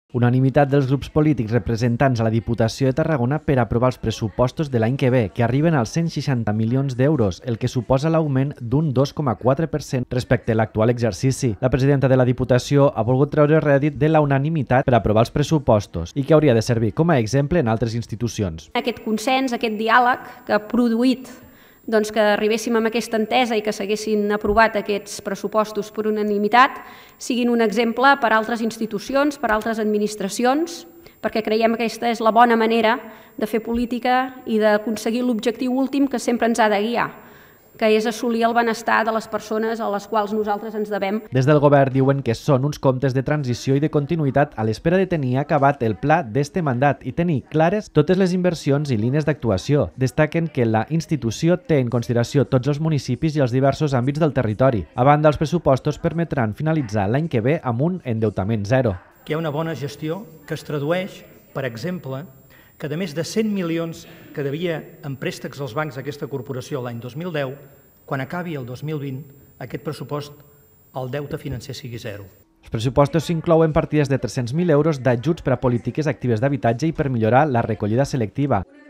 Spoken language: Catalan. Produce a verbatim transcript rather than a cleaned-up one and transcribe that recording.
Unanimitat dels grups polítics representants a la Diputació de Tarragona per aprovar els pressupostos de l'any que ve, que arriben als cent seixanta milions d'euros, el que suposa l'augment d'un dos coma quatre per cent respecte a l'actual exercici. La presidenta de la Diputació ha volgut treure rèdit de la unanimitat per aprovar els pressupostos i que hauria de servir com a exemple en altres institucions. Aquest consens, aquest diàleg que ha produït doncs, que arribéssim amb aquesta entesa i que s'haguessin aprovat aquests pressupostos per unanimitat, siguin un exemple per a altres institucions, per a altres administracions, perquè creiem que aquesta és la bona manera de fer política i d'aconseguir l'objectiu últim que sempre ens ha de guiar, que és assolir el benestar de les persones a les quals nosaltres ens devem. Des del govern diuen que són uns comptes de transició i de continuïtat a l'espera de tenir acabat el pla d'este mandat i tenir clares totes les inversions i línies d'actuació. Destaquen que la institució té en consideració tots els municipis i els diversos àmbits del territori. A banda, els pressupostos permetran finalitzar l'any que ve amb un endeutament zero. Que hi ha una bona gestió que es tradueix, per exemple, que de més de cent milions que devia en préstecs als bancs aquesta corporació l'any dos mil deu, quan acabi el dos mil vint, aquest pressupost, el deute financer sigui zero. Els pressupostos inclouen partides de tres-cents mil euros d'ajuts per a polítiques actives d'habitatge i per millorar la recollida selectiva.